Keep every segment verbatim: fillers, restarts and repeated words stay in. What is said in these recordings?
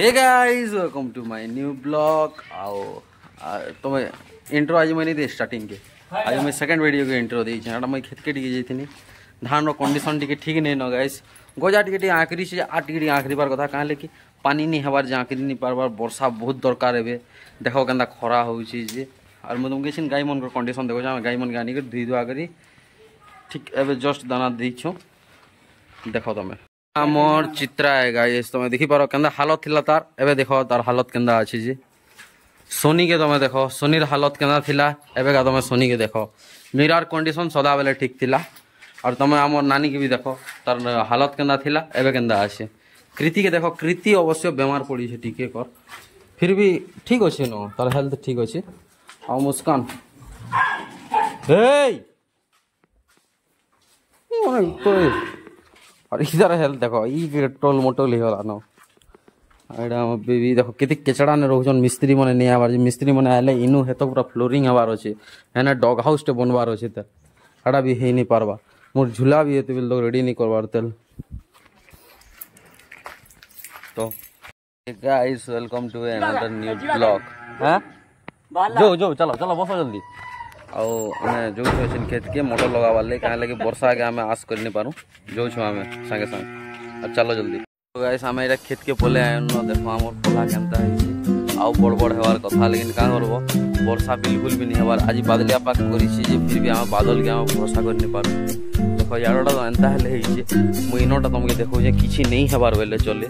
Hey guys welcome to my new blog आओ तुम intro आज मैं नहीं स्टार्टिंग के आज मैं सेकंड वीडियो के इंट्रो दी छे मैं खेत के टिके जाइथिनी धान रो कंडीशन टिके ठीक नहीं न गाइस गोजा टिके टिके आखरी से आ टिके आखरी बार कथा काहे कि पानी नहीं हबार जे आखरी नहीं पारबार वर्षा बहुत दरकार हेबे देखो केनता खरा होउची जे और मैं तुमके छिन गाय मन को कंडीशन देखो जा गाय मन के आनी के धुई दुआ करी ठीक एबे जस्ट दाना दी छो देखो तमे आमर चित्रा है गाइस तुम देखी पारो केंदा हालत थिला तार एबे देखो तार हालत केंदा अछि जी सोनी के तुम देखो सोनीर हालत केंदा थिला एबे का तुम सोनी के देखो मिरर कंडीशन सदा बेले ठीक थिला और तुम आमर नानी के भी देखो तार हालत केंदा थिला एबे केंदा अछि कृति के देखो कृति अवश्य बीमार पड़ी छे टिके कर फिर भी ठीक अछि न तार हेल्थ ठीक अछि आ मुस्कान हे ओए तो और इधर हेल्थ देखो ई टोल मोटोल होला न एडा बेबी देखो केते केचड़ा ने रोजन मिस्त्री मने नै आबार मिस्त्री मने आले इनु हेतो पूरा फ्लोरिंग हबार अछि हेने डॉग हाउस ते बनवार अछि त एडा भी हे नै पारबा मोर झूला भी हेते लोग रेडी नै करवार तेल तो guys welcome to another new blog हां जो जो चलो चलो बसो जल्दी आओ हमें जो छन खेत के मोटर लगावा ले काहे लगे वर्षा के हमें आस कर नहीं पारू जो छु हमें संगे संग अब चलो जल्दी तो गाइस हमें एटा खेत के बोले आय न देखो हमर पोला केनता है आउ बड़ बड़ हेवार कथा लेकिन का करबो वर्षा बिल्कुल भी नहीं हेवार आज बादलिया पाक करी छी जे फिर भी हम बादल के हम भरोसा कर नहीं पारू देखो याडा तो एंता हेले है जे महीनोटा तुमके देखो जे किछि नहीं हेबार बेले चले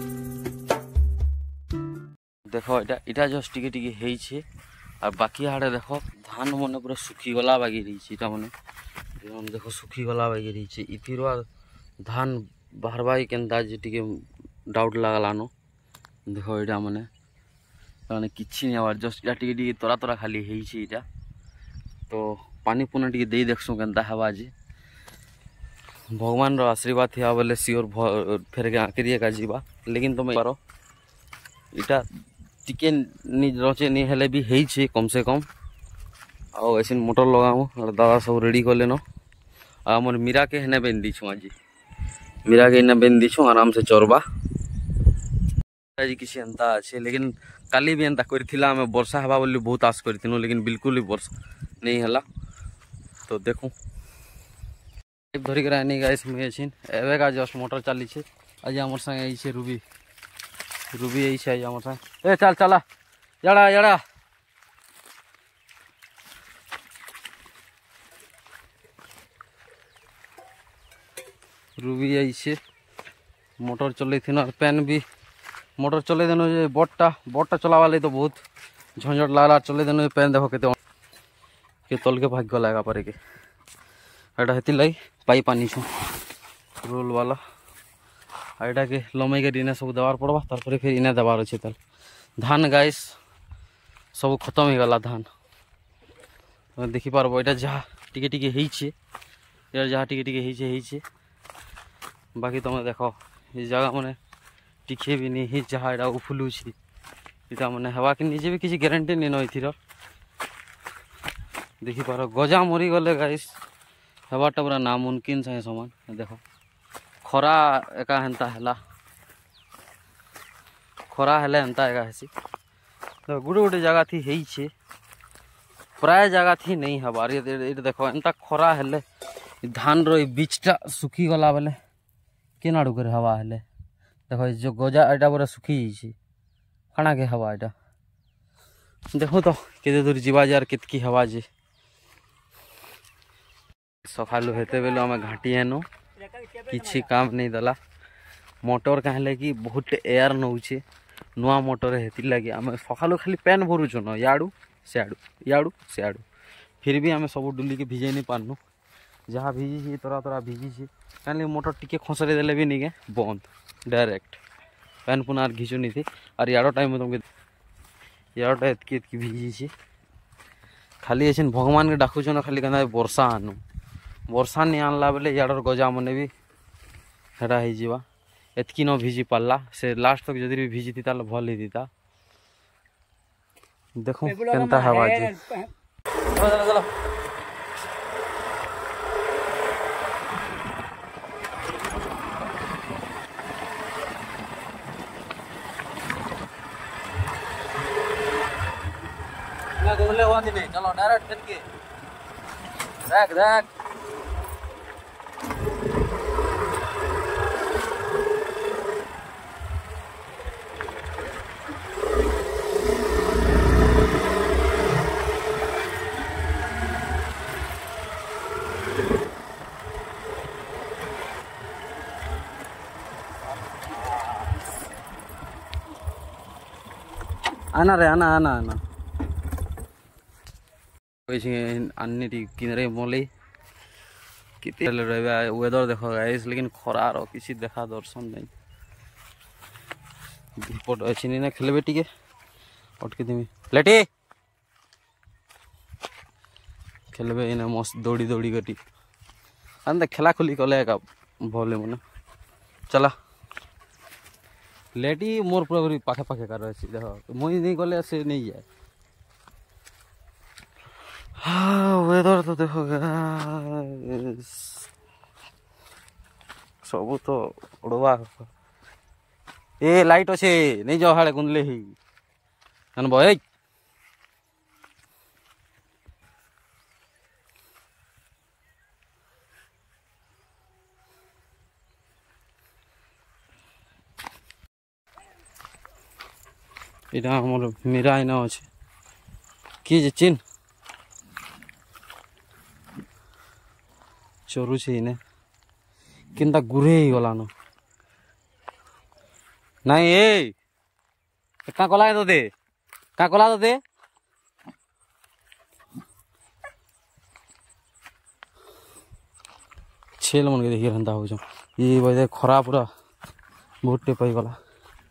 देखो एटा एटा जस्ट टिके टिके हेई छे और बाकी आड़े देखो धान मन पूरा सुखी गला बागी रही मैंने देखो सुखी गला बागी रही इथिर धान बाहरबा केन्ता टिके डाउट लगालान देखो यहाँ मैंने किसी नहीं आवार जस्ट इटा टिके टिके तोरा तोरा खाली है तो पानी पुना टिके दे देखसु केन्ता हवा जे भगवान रो आशीर्वाद थिया बोले सियोर फेर के आकरिए का जीवा लेकिन तुम पारो इटा टिके रचे नहीं हेले भी है छे कम से कम आओ ऐसे मोटर लगाऊ और दादा सब रेडी कर लेनो आमर मीरा के हेने बेन दीछु आज मीरा के हेने बेन दीछु आराम से चरबा आज किसी एंता अच्छे लेकिन काली भी एंता करथिला हमें वर्षा हवा बोली बहुत आस करथिनो लेकिन बिल्कुल भी वर्षा नहीं हला तो देखो धरिक रानी गाइस में छिन एबे का जस्ट मोटर चली छे आज हमर संग आई छे रूबी रूबी आई छे हमर संग ए चल चला याड़ा याड़ा रूबी आई छे मोटर चले थी ना पेन भी मोटर चले देनो जे बोटटा बोटटा चलावा ले तो बहुत झंझट लागला चले देनो पेन देखो केते के तल के भाग गला पारे के एटा हेति लाई पाइप आनी छु रोल वाला एटा के लमई के दिने सब देवार पड़बा तार पर फिर इने देवार अछि तल धान गाइस सब खत्म हो गला धान देखि पारबो एटा जहा टिके टिके हेई छे यार जहा टिके टिके हेई छे हेई छे बाकी तुम देखो ये जगह मैंने टिके भी नहीं जहाँ एटा उफुलू छी इटा मैंने हवा के निजे भी किसी गारंटी नहीं न इथिर देखि पारो गजा मरी गले गाइस हवाटा पूरा नामुमकिन से समान देखो खरा एका हेंता हला खरा हेले हेंता एका हेसी तो गुडे गुडे जगह थी हेई छे प्राय जगह थी नहीं हबार ये देखो एंता खरा हेले धान रो बीचटा सुखी गला बेले केना डुकर हवा हेले देखो जो गजा एटा पूरा सुखी छी काना के हवा एटा देखो तो केते दूर जीवा जार कितकी हवा जे सखालु हेते बेलो हमें घाटी हेनो किछि काम नहीं दला मोटर कहले कि बहुत एयर नौ छे नुआ मोटर हेति लागी हमें सखालु खाली पेन भरू छ न याडू सियाडू याडू सियाडू फिर भी हमें सब डुली के भिजे नहीं पारनु जहाँ भिजी तोरा तोरा भिजी कहीं मोटर टिके खसरे देले भी नहीं के बंद डायरेक्ट पैन पुनार घिचु नहीं थी और यारो टाइम में तुमके यारोटा एतकी एतकी भिजी खाली ऐसे भगवान के डाकुछ ना खाली कहना वर्षा आनु वर्षा नहीं आनला बेले याडर गजा मने भी हेरा हो जीवा एतकी न भिजी पारला से लास्ट तक जदि भी भिजी थी ताले भल ही दीता देखो केनता हवा जे चलो चलो खुले हुआ नहीं, चलो डायरेक्ट खेत के देख देख। आना रे आना आना आना अन्य किनरे मोली कितने वेदर देखो गाइस, लेकिन खरार किसी देखा दर्शन नहीं। विपट अच्छी नहीं ना खेलबे टिके अटके देमी लेटी खेलबे इना मस्त दौड़ी दौड़ी गटी अंदर खेला खुली कले का भले मन चला लेटी मोर पूरा पाखे पाखे कर रही देखो मुई नहीं गले से नहीं जाए। हाँ वेदर तो देखो गाइस सब तो उड़वा ए लाइट अच्छे नहीं जाओ हाड़े गुंदले ही नन भाई इना हमर मेरा इना अच्छे कि जे चिन चोरू छे इने किंता गुरे ही गला न नहीं ए का कला तो दे का कला तो दे छेल मन के देखिए रंदा हो जो ये वजह खरा पूरा बहुत टे पाई गला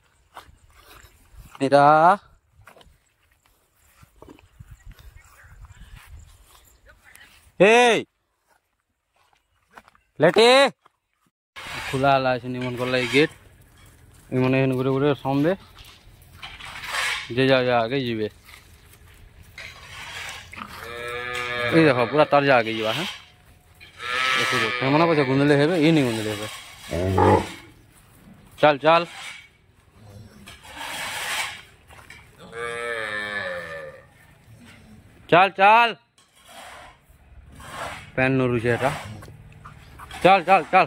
मेरा ए लेटे खुला ला निमन कर गेट इमन एहन गुरे गुरे समबे जे जा जा आगे जीवे ये देखो पूरा तर जा आगे जीवा है देखो मना को गुंदले हेबे ये नहीं गुंदले हेबे चल चल चल चल पैन नो रुचे था चल चल चल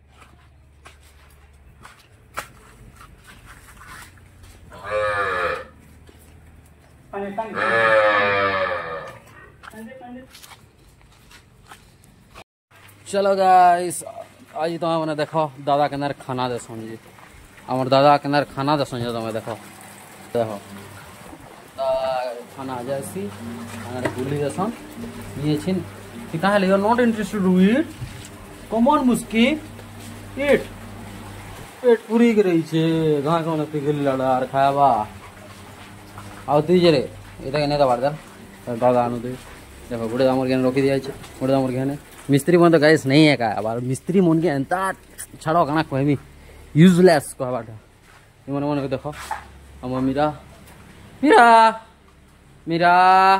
चलो गाइस आज तो मैंने देखो दादा के अंदर खाना दे जी हमार दादा के अंदर खाना दे तुम्हें देखो देखो खाना आ जाए सी बुली देसन ये छिन कि ताहले you are not interested to eat come on मुस्की ईट पेट पूरी के रही छे गां कोन पिघल लड़ार खावा आउ तुई रे एटा केने दबार दे दादा आनु दे देखो गुड़े दामर के रखी दिया छे गुड़े दामर के मिस्त्री मन तो गाइस नहीं है का बार मिस्त्री मन के एंता छाड़ो गाना कहमी यूजलेस कहबाटा मन मन देखो हम मीरा मीरा मीरा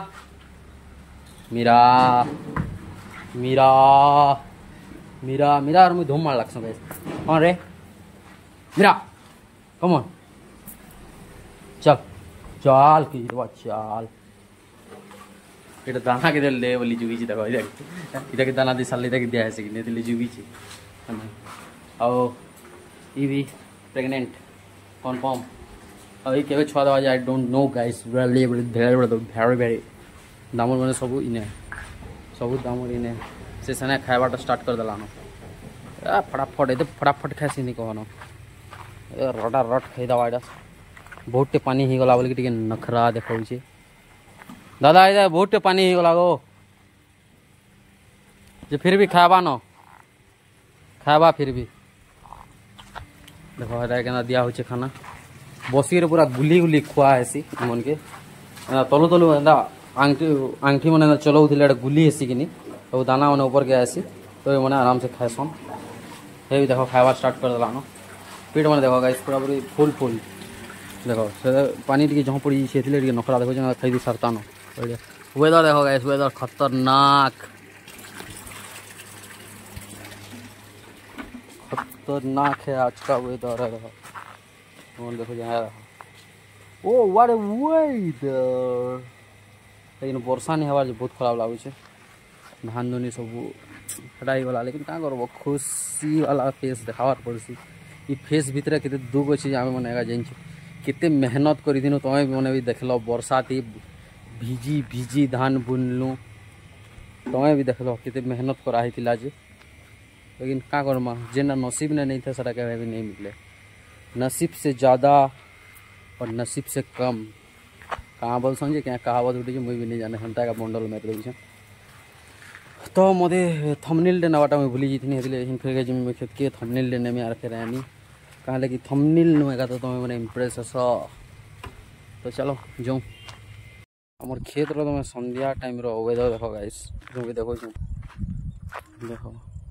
मीरा मीरा मीरा मीरा और मुझे धूम मार लगस गाइस हां रे मीरा कम ऑन चल चल की चल এটা দানা কে দিলে বলি জুগিছি দেখো এই দেখ এটা কি দানা দি সালে এটা কি দেয়া আছে কি নে দিলে জুগিছি আও ই भी प्रेग्नेंट कन्फर्म अब ये केवे छुआ दवा I don't know guys really very very very दामर माने सब इने सब दामर इने से सने खाइबाटा स्टार्ट कर देलानो आ फटाफट ए फटाफट खासी नहीं कहनो ए रटा रट खाई दवा एटा बहुते पानी ही गला बोल के नखरा देखाउ छे दादा इधर बहुत पानी ही गला गो जे फिर भी खावा न खावा फिर भी देखो इधर के दिया होचे खाना बसी रे पूरा गुली गुली खुआ हेसी मन के तलु तलु एंदा आंगठी आंगठी मन चलाउ थिले गुली हेसी किनी तो दाना मन ऊपर के आसी तो मन आराम से खाएसन हे भी देखो खावा स्टार्ट कर देला न पेट मन देखो गाइस पूरा पूरी फुल फुल देखो पानी टी जहाँ पड़ी से नखरा देखो खाई दी सरता न वेदर देखो गाइस वेदर खतरनाक खतरनाक है आज का वेदर है देखो देखो जहाँ ओ व्हाट अ वेदर लेकिन वर्षा नहीं हवा बहुत खराब लगुचे धान धुनी सब हटाई गला लेकिन क्या करब खुशी वाला फेस देखावार पड़सी ये फेस भितर केते दुख अच्छे आम मैंने जान केते मेहनत कर दिन तुम्हें भी मैंने भी देख लो वर्षा थी भिजी भिजी धान बुनलु तुम्हें भी देख लो केते मेहनत कराई जे लेकिन क्या करमा जेना नसीब ने नहीं था सारा कभी भी नहीं मिले नसीब से ज़्यादा और नसीब से कम कहाँ बोल समझे क्या कहावत उठी मुझे भी नहीं जाने हंता का बंडल मेरे दे तो मते थंबनेल नवाटा मुझे भूली जाती फिर जी खेत के थंबनेल ने में फेर आनी कहाँ लगी थंबनेल नुएगा तो तुम्हें मैंने इम्प्रेस आस तो चलो जो आम खेत रो तुम संध्या टाइम रो वेदर देख गाइस जो भी देखो देख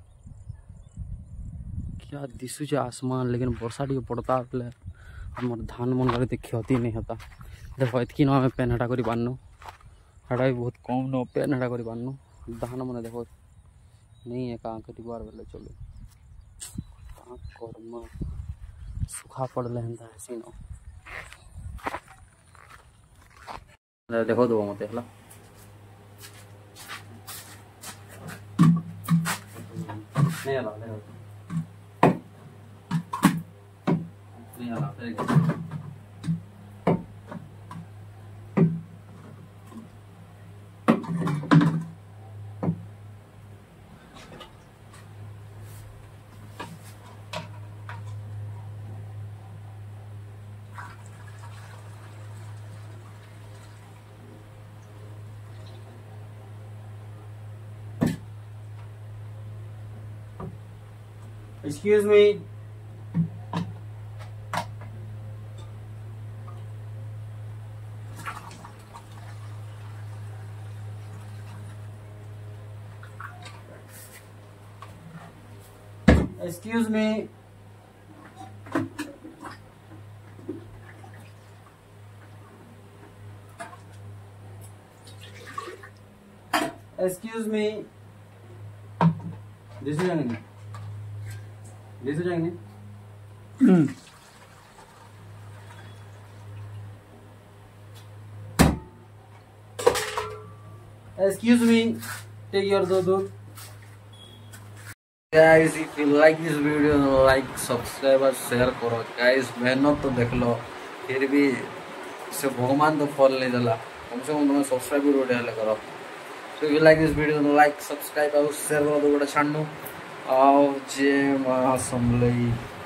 क्या दिशुचे आसमान लेकिन वर्षा टी पड़ता बोले आम धान मन गले क्षति नहीं होता देखो इतकी न पेन हटा कर बान्नु हटा भी बहुत कम न पेन हटा कर बान्नु धान मन देखो नहीं है कहाँ कर बार बेले चलो कहाँ कर्म सुखा पड़े हेन्ता ऐसे न देखो दो मत है नहीं आ रहा नहीं आ रहा Excuse me. Excuse me. Excuse me. This is Jangni. This is Jangni. Hmm. Excuse me. Take your dodot. Guys, if you like this video, like, subscribe और share करो. Guys, मेहनत तो देख लो, फिर भी से भगवान तो फल नहीं दिला. कम से कम तुम्हें सब्सक्राइब भी रोटे हले करो. So if you like this video, like, subscribe और share करो तो बड़ा छानू. आओ जे माँ संभली.